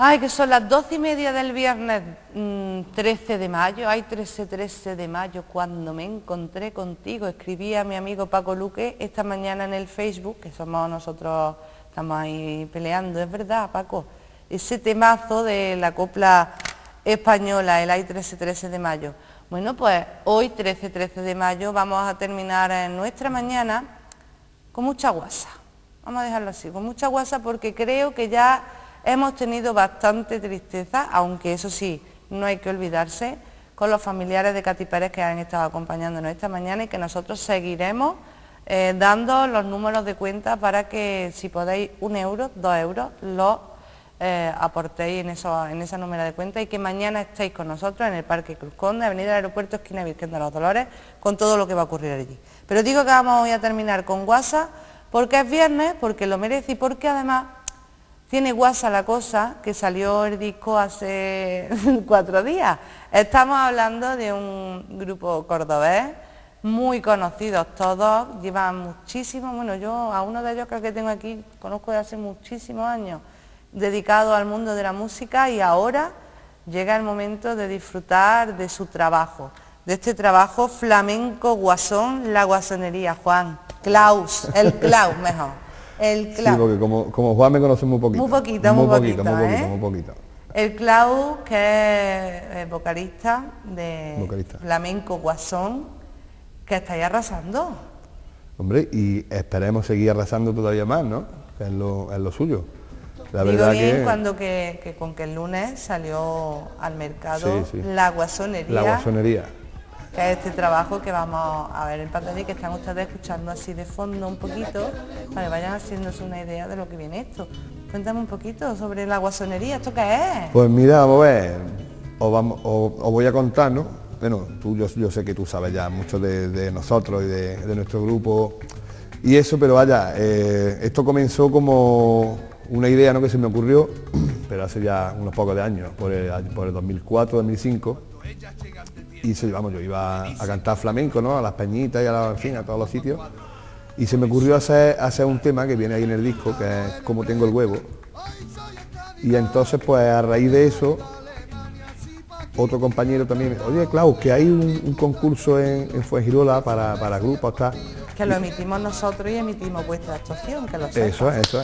Ay, que son las 12:30 del viernes 13 de mayo, ay 13 de mayo, cuando me encontré contigo, escribí a mi amigo Paco Luque esta mañana en el Facebook, que somos nosotros, estamos ahí peleando, es verdad Paco, ese temazo de la copla española, el ay 13 de mayo. Bueno, pues hoy 13 de mayo vamos a terminar en nuestra mañana con mucha guasa, vamos a dejarlo así, con mucha guasa porque creo que ya hemos tenido bastante tristeza, aunque eso sí, no hay que olvidarse, con los familiares de Katy Pérez que han estado acompañándonos esta mañana y que nosotros seguiremos dando los números de cuenta para que si podéis 1 euro, 2 euros, los aportéis en esa número de cuenta y que mañana estéis con nosotros en el Parque Cruz Conde, Avenida del Aeropuerto, esquina Virgen de los Dolores, con todo lo que va a ocurrir allí. Pero digo que vamos hoy a terminar con guasa porque es viernes, porque lo merece y porque además tiene guasa la cosa, que salió el disco hace 4 días. Estamos hablando de un grupo cordobés, muy conocidos todos, llevan muchísimo, bueno, yo a uno de ellos creo que tengo aquí, conozco de hace muchísimos años, dedicado al mundo de la música y ahora llega el momento de disfrutar de su trabajo, de este trabajo flamenco guasón, la guasonería, Juan, Klaus, el Klaus mejor. El Klaus. Sí, porque como Juan me conoce muy poquito. Muy poquito. El Klaus, que es vocalista de flamenco guasón, que estáis arrasando. Hombre, y esperemos seguir arrasando todavía más, ¿no? Que es lo suyo. La Digo verdad bien que cuando con que el lunes salió al mercado la guasonería. La guasonería. Que es este trabajo que vamos a ver en pantalla y que están ustedes escuchando así de fondo un poquito, para que vayan haciéndose una idea de lo que viene esto. Cuéntame un poquito sobre la guasonería, ¿esto qué es? Pues mira, vamos a ver, os voy a contar, ¿no? Bueno, yo sé que tú sabes ya mucho de nosotros y de nuestro grupo y eso, pero vaya, esto comenzó como una idea, ¿no?, que se me ocurrió, pero hace ya unos pocos de años, por el 2004, 2005, y yo iba a cantar flamenco, ¿no?, a las peñitas y a todos los sitios, y se me ocurrió hacer un tema que viene ahí en el disco, que es Como tengo el huevo, y entonces pues a raíz de eso, otro compañero también, oye Klaus, que hay un concurso en Fuengirola para grupos, tal. Que lo emitimos nosotros y emitimos vuestra actuación, que lo sepas. Eso es.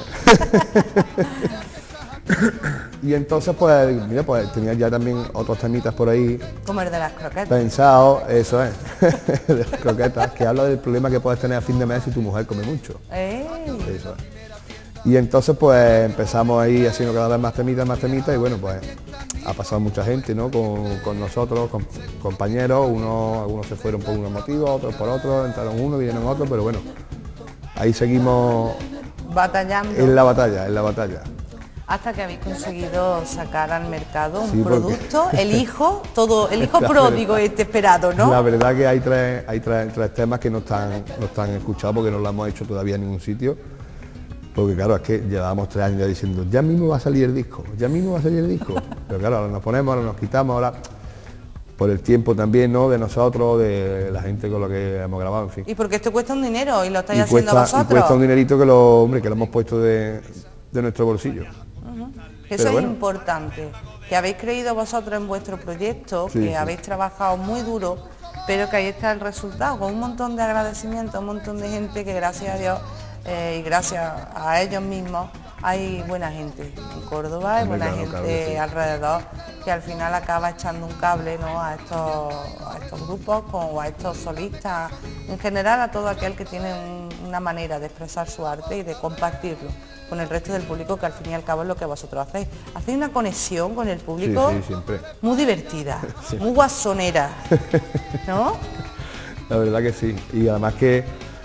Y entonces pues, mira, pues tenía ya también otros temitas por ahí. Como el de las croquetas. Pensado, eso es, de las croquetas, que habla del problema que puedes tener a fin de mes si tu mujer come mucho. Eso es. Y entonces pues empezamos ahí haciendo cada vez más temitas y bueno, pues ha pasado mucha gente, ¿no?, con nosotros, con compañeros, algunos se fueron por unos motivos, otros por otros, entraron unos, vinieron otros, pero bueno, ahí seguimos batallando. En la batalla. Hasta que habéis conseguido sacar al mercado un producto, el hijo pródigo este esperado, ¿no? La verdad que hay tres temas que no están escuchados porque no lo hemos hecho todavía en ningún sitio. Porque claro, es que llevábamos 3 años ya diciendo, ya mismo va a salir el disco. Pero claro, ahora nos ponemos, ahora nos quitamos, ahora por el tiempo también, ¿no?, de nosotros, de la gente con la que hemos grabado, en fin. Y porque esto cuesta un dinero y lo estáis haciendo vosotros. Y cuesta un dinerito que lo hemos puesto de nuestro bolsillo. Eso es importante, que habéis creído vosotros en vuestro proyecto, habéis trabajado muy duro, pero que ahí está el resultado, con un montón de agradecimiento, un montón de gente que gracias a Dios y gracias a ellos mismos hay buena gente en Córdoba, hay buena gente alrededor que al final acaba echando un cable, ¿no?, a estos grupos o a estos solistas, en general a todo aquel que tiene una manera de expresar su arte y de compartirlo con el resto del público, que al fin y al cabo es lo que vosotros hacéis. Hacéis una conexión con el público siempre. Muy divertida, muy guasonera, ¿no? La verdad que sí, y además que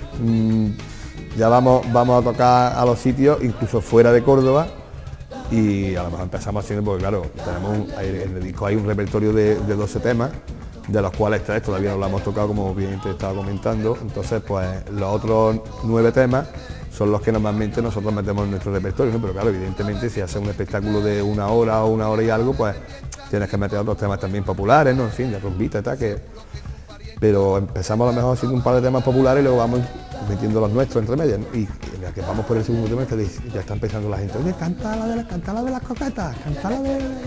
ya vamos a tocar a los sitios, incluso fuera de Córdoba, y a lo mejor empezamos haciendo, porque claro, en el disco hay un repertorio de 12 temas, de los cuales 3 todavía no lo hemos tocado, como bien te estaba comentando, entonces pues los otros 9 temas son los que normalmente nosotros metemos en nuestro repertorio, ¿no? Pero claro, evidentemente si haces un espectáculo de 1 hora o 1 hora y algo, pues tienes que meter otros temas también populares, ¿no?, en fin, de rumbita y tal, pero empezamos a lo mejor haciendo un par de temas populares y luego vamos metiendo los nuestros entre medias, ¿no? Y ya que vamos por el segundo tema, ya está empezando la gente, oye, canta la de las croquetas, canta la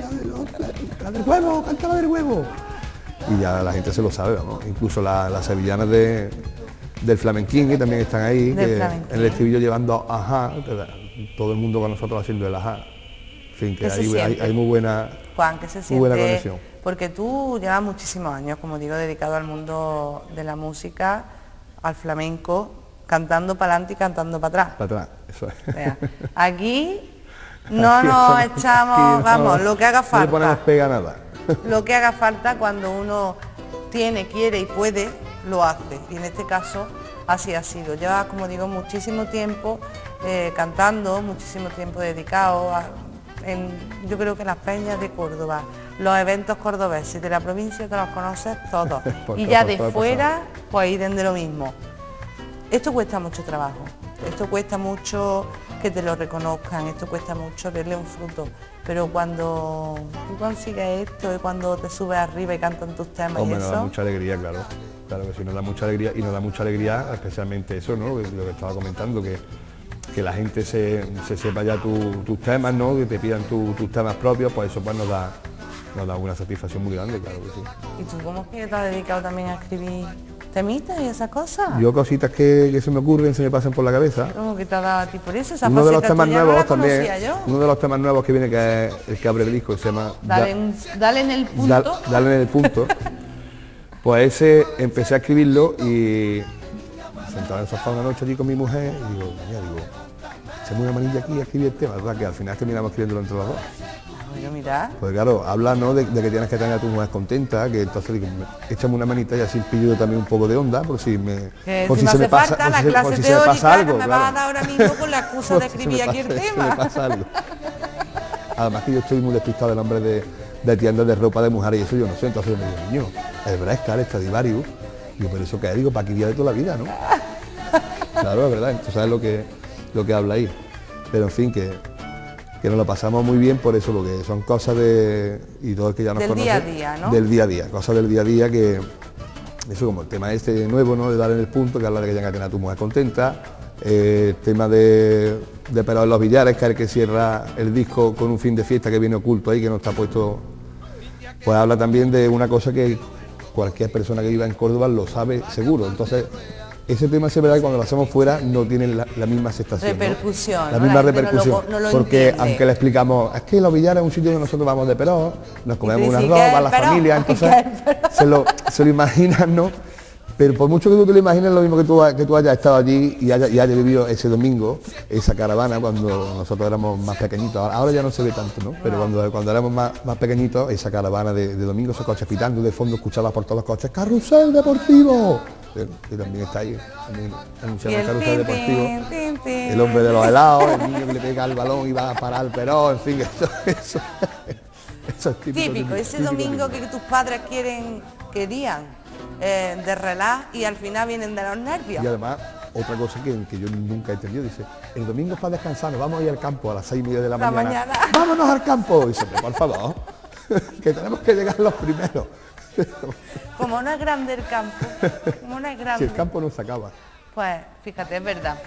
del huevo, canta la del huevo. Y ya la gente se lo sabe, vamos. Incluso las sevillanas del flamenquín, que también están ahí, que en el estribillo llevando ajá, todo el mundo con nosotros haciendo el ajá. En fin, que hay muy buena, Juan, que se siente, muy buena conexión. Porque tú llevas muchísimos años, como digo, dedicado al mundo de la música, al flamenco, cantando para adelante y cantando para atrás. Para atrás, eso es. Vea, aquí no nos echamos, vamos, lo que haga falta. No le ponemos pega a nada. Lo que haga falta cuando uno tiene, quiere y puede, lo hace. Y en este caso así ha sido. Lleva, como digo, muchísimo tiempo cantando, muchísimo tiempo dedicado yo creo que las peñas de Córdoba, los eventos cordobeses de la provincia te los conoces todos. Y ya de fuera, pues irán de lo mismo. Esto cuesta mucho trabajo, esto cuesta mucho que te lo reconozcan, esto cuesta mucho verle un fruto. Pero cuando tú consigues esto y cuando te subes arriba y cantan tus temas, hombre, y eso... nos da mucha alegría, claro. Claro que sí, nos da mucha alegría, y nos da mucha alegría especialmente eso, ¿no? Lo que estaba comentando, que la gente se sepa ya tus temas, ¿no? Que te pidan tus temas propios, pues eso pues nos da una satisfacción muy grande, claro que sí. ¿Y tú cómo es que te has dedicado también a escribir temitas y esas cosas? Yo cositas que se me ocurren, se me pasan por la cabeza. ¿Cómo que te ha dado a ti por eso? Esa Uno de los faceta temas tuya no nuevos la también, conocía yo. uno de los temas nuevos que viene, que es el que abre el disco, que se llama Dale en el punto. Dale en el punto. Pues ese empecé a escribirlo y sentado en el sofá una noche allí con mi mujer y digo, echemos una manilla aquí a escribir el tema, ¿verdad? Que al final terminamos escribiéndolo entre los dos. Bueno, mira. Pues claro, habla, ¿no? de que tienes que tener a tu mujer contenta, que entonces digo, échame una manita y así pillo también un poco de onda, por si me, por si se me pasa, por si se me pasa algo, me vas a dar ahora mismo con la excusa de escribir aquí el tema. Se me pasa algo. Además que yo estoy muy despistado de nombres de tiendas de ropa de mujer y eso yo no sé, entonces yo me digo, niño, el Brescar, el Stradivarius, y yo, por eso que digo, para que día de toda la vida, ¿no? Claro, es verdad, entonces sabes lo que habla ahí. Pero en fin, que nos lo pasamos muy bien por eso, porque son cosas y todo el que ya nos conoce, día a día, ¿no? Del día a día, cosas del día a día que, eso como el tema este nuevo, ¿no? De dar en el punto, que habla de que tengas que tener a tu mujer contenta, el tema de Pero en los Billares, que es el que cierra el disco con un fin de fiesta que viene oculto ahí, que no está puesto, pues habla también de una cosa que cualquier persona que viva en Córdoba lo sabe seguro, entonces ese tema es verdad que cuando lo hacemos fuera no tiene la misma aceptación, repercusión, ¿no? La misma repercusión, no lo porque entiende. aunque le explicamos, es que Los Billares es un sitio donde nosotros vamos de Perón, nos comemos un sí, arroz, va la familia, entonces se lo imaginan, ¿no? Pero por mucho que tú te lo imagines, lo mismo que tú hayas estado allí y hayas vivido ese domingo, esa caravana, cuando nosotros éramos más pequeñitos, ahora ya no se ve tanto, ¿no? Pero cuando éramos más pequeñitos, esa caravana de domingo, esos coches pitando, de fondo escuchabas por todos los coches, ¡Carrusel Deportivo! Que también está ahí, también anunciando el Carrusel Deportivo, el hombre de los helados, el niño que le pega el balón y va a parar, pero en fin, eso es típico, ese domingo que tus padres querían de relax y al final vienen de los nervios. Y además, otra cosa que yo nunca he entendido, dice, el domingo es para descansar, nos vamos a ir al campo a las 6:30 de la mañana. ¡Vámonos al campo! Y dice, por favor, que tenemos que llegar los primeros. Como no es grande el campo, como no es grande. Si el campo no se acaba. Pues fíjate, es verdad.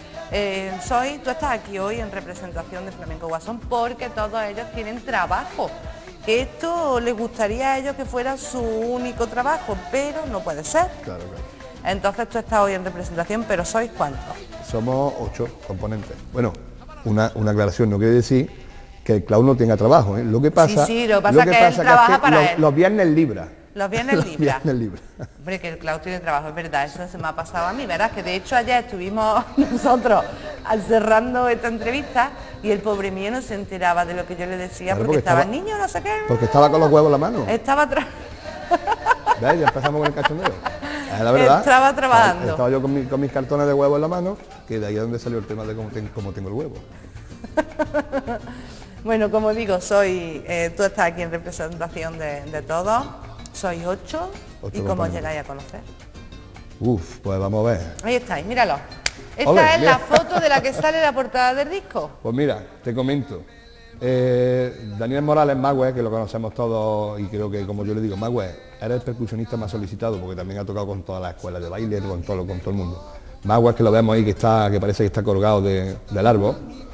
Tú estás aquí hoy en representación de Flamenco Guasón porque todos ellos tienen trabajo. Que esto les gustaría a ellos que fuera su único trabajo, pero no puede ser. Claro. Entonces tú estás hoy en representación, pero ¿sois cuántos? Somos 8 componentes. Bueno, una aclaración, no quiere decir que el Clau no tenga trabajo, ¿eh? Lo que pasa, lo que pasa es que él trabaja para él. Los viernes libra. Los viernes libra. Libra. Hombre, que el Clau tiene trabajo, es verdad, eso se me ha pasado a mí, ¿verdad? Que de hecho ayer estuvimos nosotros cerrando esta entrevista y el pobre mío no se enteraba de lo que yo le decía, claro, porque estaba el niño, no sé qué. Porque estaba con los huevos en la mano. Estaba ¿Ves? Ya empezamos con el cachondeo. Es la verdad. Estaba trabajando. Estaba yo con mis cartones de huevo en la mano, que de ahí es donde salió el tema de cómo tengo el huevo. Bueno, como digo, tú estás aquí en representación de todos, sois 8 y cómo os llegáis a conocer. Pues vamos a ver. Ahí estáis, míralo. Esta es la foto de la que sale la portada del disco. Pues mira, te comento. Daniel Morales Magüe, que lo conocemos todos y creo que, como yo le digo, Magüe era el percusionista más solicitado porque también ha tocado con todas las escuelas de baile, con todo el mundo. Maguas, que lo vemos ahí, que parece que está colgado del árbol.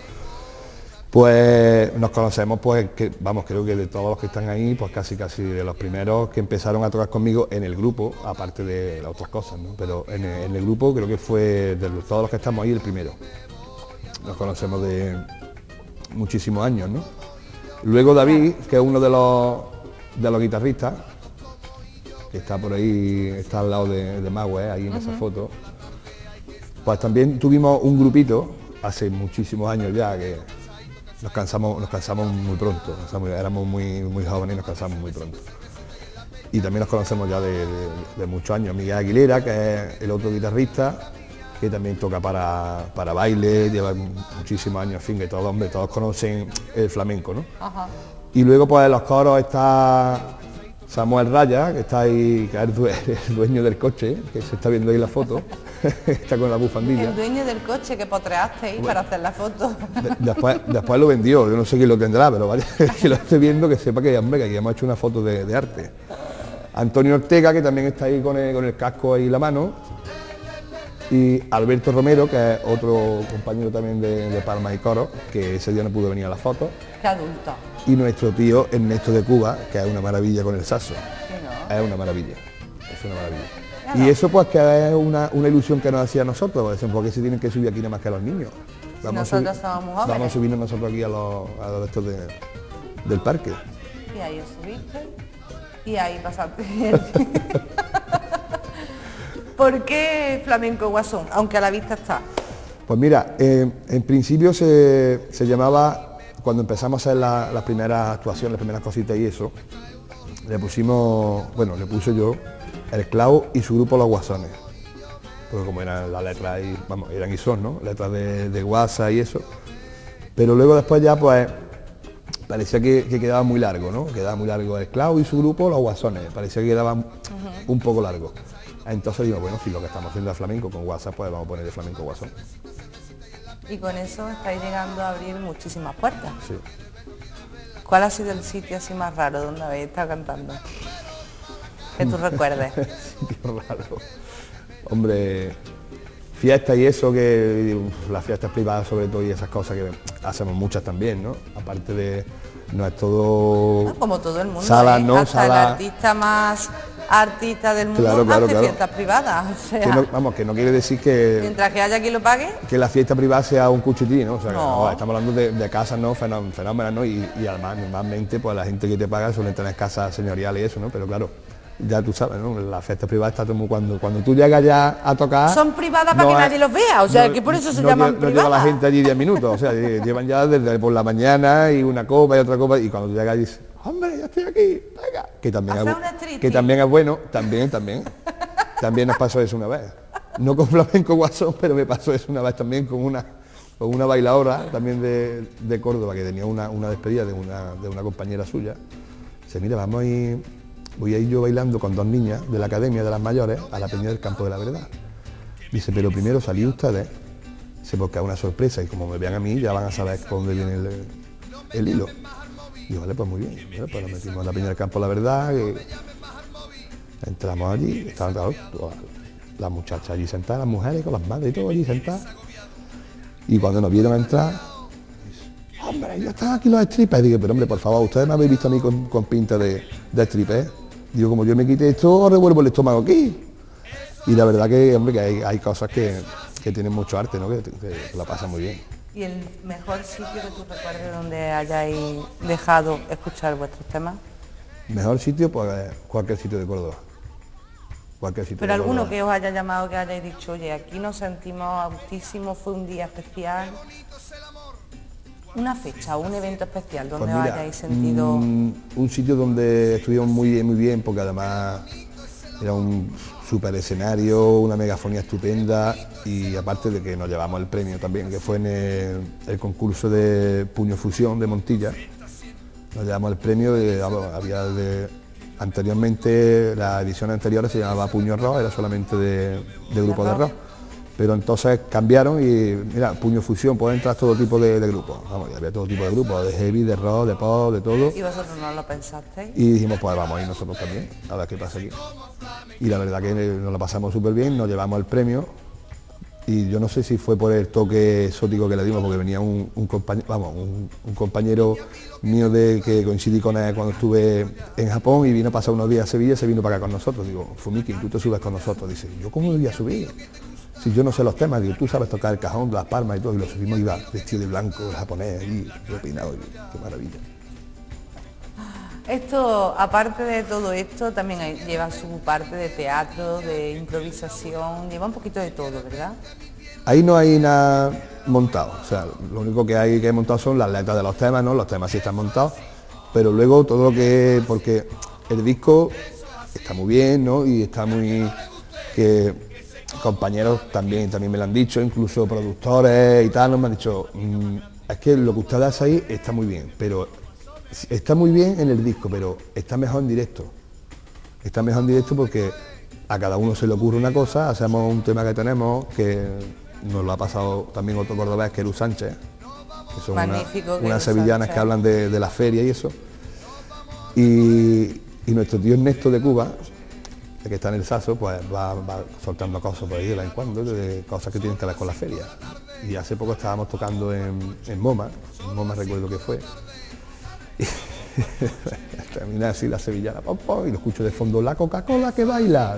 Pues nos conocemos, pues, creo que de todos los que están ahí, pues casi de los primeros que empezaron a tocar conmigo en el grupo, aparte de las otras cosas, ¿no? Pero en el grupo creo que fue de todos los que estamos ahí el primero. Nos conocemos de muchísimos años, ¿no? Luego David, que es uno de los guitarristas, que está por ahí, está al lado de Magüe, ahí en esa foto, pues también tuvimos un grupito hace muchísimos años ya, que nos cansamos muy pronto, éramos muy jóvenes y nos cansamos muy pronto. Y también nos conocemos ya de muchos años. Miguel Aguilera, que es el otro guitarrista, que también toca para baile, lleva muchísimos años, en fin, que todos conocen el flamenco, ¿no? Ajá. Y luego pues en los coros está Samuel Raya, que está ahí, que es el dueño del coche, que se está viendo ahí la foto, está con la bufandilla. El dueño del coche que potreaste ahí para hacer la foto. Después lo vendió, yo no sé quién lo tendrá, pero vaya, que lo esté viendo, que sepa que, hombre, que aquí hemos hecho una foto de arte. Antonio Ortega, que también está ahí con el casco ahí en la mano. Y Alberto Romero, que es otro compañero también de Palma y Coro, que ese día no pudo venir a la foto. Qué adulto. Y nuestro tío Ernesto de Cuba, que es una maravilla con el saxo. Sí, ¿no? Es una maravilla. Claro. Y eso pues que es una ilusión que nos hacía a nosotros, porque se tienen que subir aquí nada más que a los niños. Nosotros somos jóvenes. Vamos a subirnos nosotros aquí a los estos del parque. Y ahí os subiste y ahí pasaste. ¿Por qué Flamenco Guasón? Aunque a la vista está. Pues mira, en principio se llamaba, cuando empezamos a hacer las primeras actuaciones, las primeras cositas y eso, le puse yo, El Clavo y su grupo Los Guasones. Porque como eran las letras, eran y son, ¿no? Letras de guasa y eso. Pero luego después ya pues parecía que quedaba muy largo, ¿no? Quedaba muy largo El Clavo y su grupo Los Guasones. Parecía que quedaba un poco largo. Entonces digo, bueno, si lo que estamos haciendo es flamenco con WhatsApp, pues vamos a poner de Flamenco Guasón. Y con eso estáis llegando a abrir muchísimas puertas. Sí. ¿Cuál ha sido el sitio así más raro donde habéis estado cantando? Que tú recuerdes. Sitio raro. Hombre, fiestas y eso, que las fiestas privadas sobre todo y esas cosas que hacemos muchas también, ¿no? Aparte de, no es todo... No, como todo el mundo, salas, ¿no? Hasta el artista más artista del mundo hace fiestas privadas. O sea, que no quiere decir que... Mientras que haya quien lo pague. Que la fiesta privada sea un cuchitín, ¿no? O sea, no. Estamos hablando de casas, ¿no? Fenómenas, ¿no? Y además, normalmente, pues la gente que te paga suele tener casas señoriales y eso, ¿no? Pero claro, ya tú sabes, ¿no? La fiesta privada está como cuando tú llegas ya a tocar... Son privadas para que nadie los vea, o sea, que por eso se llaman privadas. No lleva la gente allí 10 minutos, o sea, llevan ya desde por la mañana y una copa y otra copa, y cuando tú llegas dices, hombre, ya estoy aquí, venga. Que también es bueno, también nos pasó eso una vez. No con Flamenco Guasón, pero me pasó eso una vez también con una bailadora también de Córdoba, que tenía una despedida de una compañera suya. Dice, mira, voy a ir yo bailando con dos niñas de la Academia de las Mayores a la Peña del Campo de la Verdad. Dice, pero primero salí ustedes, dice, porque es una sorpresa y como me vean a mí ya van a saber por dónde viene el hilo. Digo, vale, pues muy bien. Bueno, pues nos metimos en la Peña del Campo de la Verdad, entramos allí, estaban todas las muchachas allí sentadas, las mujeres con las madres y todo allí sentadas. Y cuando nos vieron entrar, dice, hombre, ya están aquí los strippers. Digo, pero hombre, por favor, ustedes me habéis visto a mí con pinta de stripper. Digo, como yo me quite esto, revuelvo el estómago aquí. Y la verdad que, hombre, que hay cosas que tienen mucho arte, ¿no? Que la pasan muy bien. ¿Y el mejor sitio que tú recuerdes donde hayáis dejado escuchar vuestros temas? Mejor sitio, pues cualquier sitio de Córdoba. Pero alguno que os haya llamado, que hayáis dicho, oye, aquí nos sentimos autísimos, fue un día especial. Una fecha, un evento especial donde os hayáis sentido... Un sitio donde estuvimos muy bien, porque además era un super escenario, una megafonía estupenda, y aparte de que nos llevamos el premio también, que fue en el concurso de Puño Fusión de Montilla. Nos llevamos el premio, anteriormente, las ediciones anteriores se llamaba Puño Rock, era solamente de grupo de rock. Pero entonces cambiaron y, mira, Puño Fusión, puede entrar todo tipo de grupos. Vamos, había todo tipo de grupos, de heavy, de rock, de pop, de todo. ¿Y vosotros no lo pensasteis? Y dijimos, pues vamos a ir nosotros también, a ver qué pasa aquí. Y la verdad que nos lo pasamos súper bien, nos llevamos el premio y yo no sé si fue por el toque exótico que le dimos, porque venía un compañero mío que coincidí con él cuando estuve en Japón y vino a pasar unos días a Sevilla, se vino para acá con nosotros. Digo, Fumiki, tú te subes con nosotros. Dice, ¿yo cómo me voy a subir? Si yo no sé los temas. Digo, tú sabes tocar el cajón, las palmas y todo. Y lo subimos, iba vestido de blanco, el japonés, y yo peinado, y qué maravilla. Esto, aparte de todo esto, también lleva su parte de teatro, de improvisación, lleva un poquito de todo, ¿verdad? Ahí no hay nada montado, o sea, lo único que hay montado son las letras de los temas, ¿no? Los temas sí están montados, pero luego todo lo que... porque el disco está muy bien, ¿no? Y está muy... que compañeros también me lo han dicho, incluso productores y tal, nos me han dicho, es que lo que usted hace ahí está muy bien, pero... está muy bien en el disco, pero está mejor en directo. Está mejor en directo porque a cada uno se le ocurre una cosa, hacemos un tema que tenemos, que nos lo ha pasado también otro cordobés, que es Eru Sánchez, que son unas sevillanas que hablan de la feria y eso. Y nuestro tío Ernesto de Cuba, el que está en el Saso, pues va soltando cosas por ahí de vez en cuando, de cosas que tienen que ver con la feria. Y hace poco estábamos tocando en MoMA recuerdo que fue. Termina así la sevillana, y lo escucho de fondo, la Coca-Cola que baila.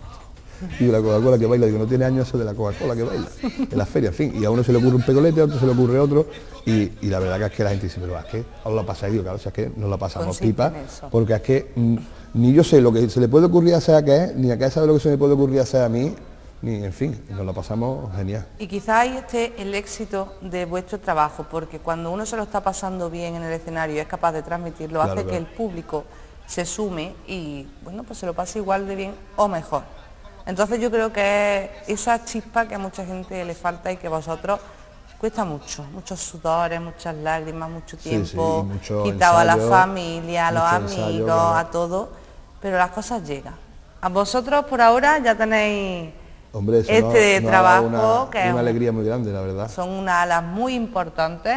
Digo, la Coca-Cola que baila, digo, no tiene años eso de la Coca-Cola que baila en la feria, en fin, y a uno se le ocurre un pegolete, a otro se le ocurre otro, y la verdad que es que la gente dice, pero es que os lo pasáis, digo, claro, o sea, es que nos lo pasamos pipa, porque es que ni yo sé lo que se le puede ocurrir hacer a qué, ni a qué sabe lo que se me puede ocurrir hacer a mí, ni, en fin, nos lo pasamos genial. Y quizá ahí esté el éxito de vuestro trabajo, porque cuando uno se lo está pasando bien en el escenario y es capaz de transmitirlo, claro, hace que el público se sume y, bueno, pues se lo pase igual de bien o mejor. Entonces yo creo que es esa chispa que a mucha gente le falta y que vosotros cuesta mucho, muchos sudores, muchas lágrimas, mucho tiempo, sí, quitado a la familia, a los amigos, a todo, pero las cosas llegan. A vosotros por ahora ya tenéis... Hombre, eso este trabajo que es una alegría muy grande, la verdad. Son unas alas muy importantes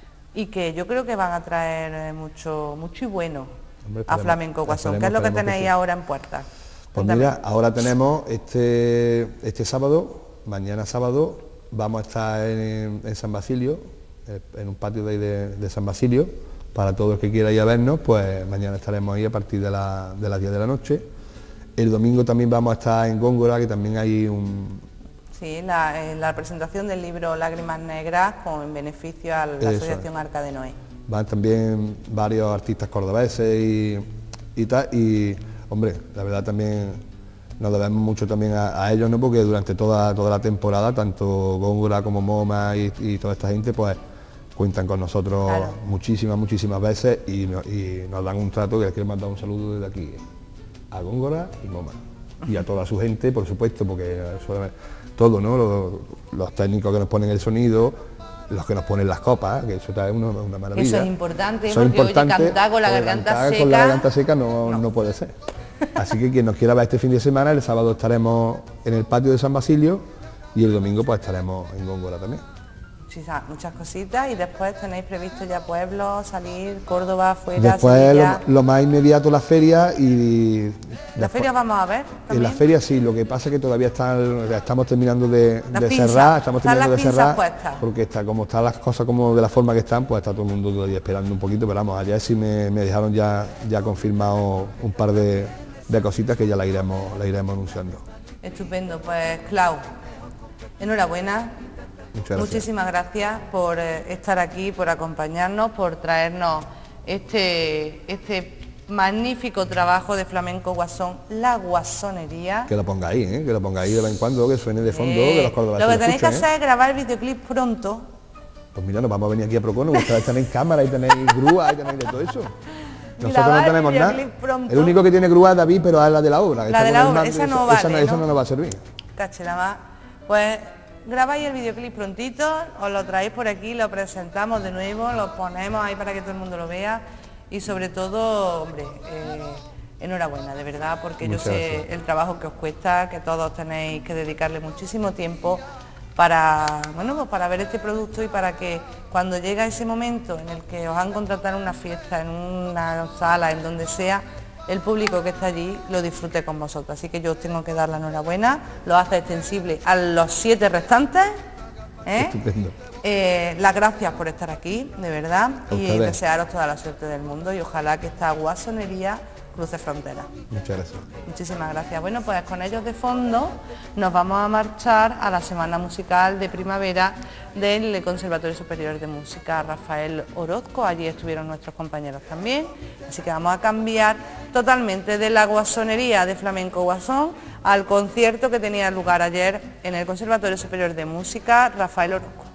y que yo creo que van a traer mucho y bueno, hombre, a Flamenco Guasón. ¿Qué es lo que tenéis ahora en puerta? Pues mira, ahora tenemos este sábado, mañana sábado, vamos a estar en San Basilio, en un patio de ahí de San Basilio, para todo el que quiera ir a vernos, pues mañana estaremos ahí a partir de las 10 de la noche. El domingo también vamos a estar en Góngora, que también hay un... Sí, la presentación del libro Lágrimas Negras en beneficio a la Asociación Arca de Noé. Van también varios artistas cordobeses y tal, y hombre, la verdad también nos debemos mucho también a ellos, ¿no? Porque durante toda la temporada, tanto Góngora como MoMA y toda esta gente, pues cuentan con nosotros, claro, muchísimas veces y nos dan un trato que les quiero mandar un saludo desde aquí a Góngora y MoMA y a toda su gente, por supuesto, porque todo, ¿no? Los técnicos que nos ponen el sonido, los que nos ponen las copas, que eso es una maravilla. Eso es importante, porque oye, cantar con la garganta seca... Con la garganta seca no puede ser. Así que quien nos quiera ver este fin de semana, el sábado estaremos en el patio de San Basilio y el domingo pues estaremos en Góngora también. Sí, muchas cositas y después tenéis previsto ya pueblos, salir, Córdoba, fuera, después lo más inmediato la feria y... ¿La feria vamos a ver también? En la feria sí, lo que pasa es que todavía estamos terminando de cerrar, porque como están las cosas como de la forma que están, pues está todo el mundo todavía esperando un poquito, pero vamos, ayer sí me dejaron ya confirmado un par de cositas que ya la iremos anunciando. Estupendo, pues Clau, enhorabuena. Muchísimas gracias por estar aquí, por acompañarnos, por traernos este magnífico trabajo de Flamenco Guasón, la guasonería. Que lo ponga ahí, que lo ponga ahí de vez en cuando, que suene de fondo, que los cordobeses lo que tenéis que hacer es grabar el videoclip pronto. Pues mira, nos vamos a venir aquí a Procono, ustedes tenéis cámara y tenéis grúa y tenéis de todo eso. Nosotros no tenemos nada. Pronto. El único que tiene grúa es David, pero es la de la obra. La de la obra, esa no vale, esa no nos va a servir. Cache nada más. Pues grabáis el videoclip prontito, os lo traéis por aquí, lo presentamos de nuevo, lo ponemos ahí para que todo el mundo lo vea y sobre todo, hombre, enhorabuena, de verdad, porque yo sé el trabajo que os cuesta, que todos tenéis que dedicarle muchísimo tiempo para, bueno, pues para ver este producto y para que cuando llega ese momento en el que os han contratado en una fiesta, en una sala, en donde sea, el público que está allí lo disfrute con vosotros. Así que yo os tengo que dar la enhorabuena, lo hace extensible a los 7 restantes. Estupendo. Las gracias por estar aquí, de verdad, y ustedes. desearos toda la suerte del mundo y ojalá que esta guasonería cruce fronteras. Muchas gracias. Muchísimas gracias. Bueno, pues con ellos de fondo nos vamos a marchar a la Semana Musical de Primavera del Conservatorio Superior de Música Rafael Orozco. Allí estuvieron nuestros compañeros también, así que vamos a cambiar totalmente de la guasonería de Flamenco Guasón al concierto que tenía lugar ayer en el Conservatorio Superior de Música Rafael Orozco.